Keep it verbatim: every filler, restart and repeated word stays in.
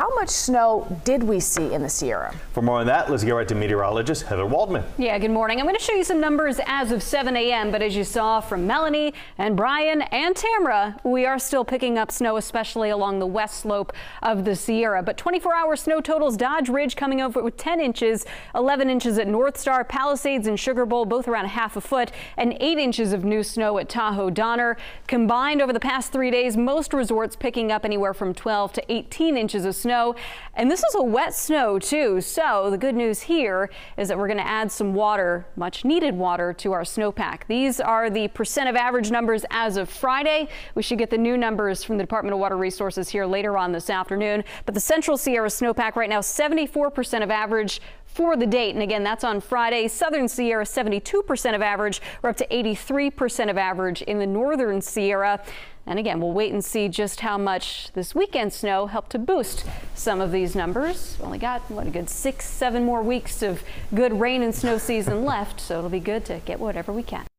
how much snow did we see in the Sierra? For more on that, let's get right to meteorologist Heather Waldman. Yeah, good morning. I'm going to show you some numbers as of seven A M, but as you saw from Melanie and Brian and Tamara, we are still picking up snow, especially along the west slope of the Sierra. But twenty-four hour snow totals, Dodge Ridge coming over with ten inches, eleven inches at North Star, Palisades and Sugar Bowl, both around half a foot, and eight inches of new snow at Tahoe Donner. Combined over the past three days, most resorts picking up anywhere from twelve to eighteen inches of snow. And this is a wet snow too. So the good news here is that we're going to add some water, much needed water, to our snowpack. These are the percent of average numbers as of Friday. We should get the new numbers from the Department of Water Resources here later on this afternoon. But the Central Sierra snowpack right now, seventy-four percent of average for the date. And again, that's on Friday. Southern Sierra, seventy-two percent of average. We're up to eighty-three percent of average in the Northern Sierra. And again, we'll wait and see just how much this weekend snow helped to boost some of these numbers. We've only got, what, a good six, seven more weeks of good rain and snow season left, so it'll be good to get whatever we can.